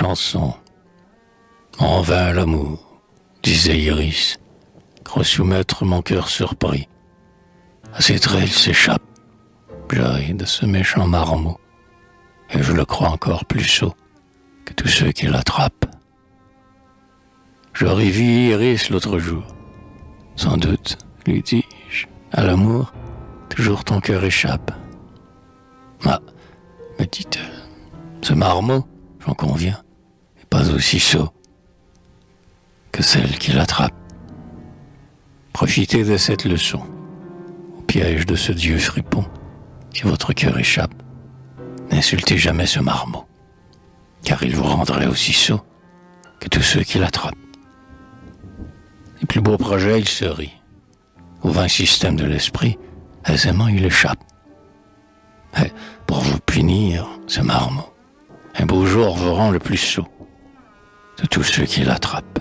chanson. En vain l'amour, disait Iris, croit soumettre mon cœur surpris. À ses traits il s'échappe, jaillit de ce méchant marmot, et je le crois encore plus sot que tous ceux qui l'attrapent. Je revis Iris l'autre jour. Sans doute, lui dis-je, à l'amour, toujours ton cœur échappe. Ah, me dit-elle, ce marmot, j'en conviens, n'est pas aussi sot que celle qui l'attrape. Profitez de cette leçon, au piège de ce dieu fripon, si votre cœur échappe. N'insultez jamais ce marmot, car il vous rendrait aussi sot que tous ceux qui l'attrapent. Les plus beaux projets, il se rit. Au vain système de l'esprit, aisément il échappe. Mais pour vous punir, ce marmot, un beau jour vous rend le plus sot de tous ceux qui l'attrapent.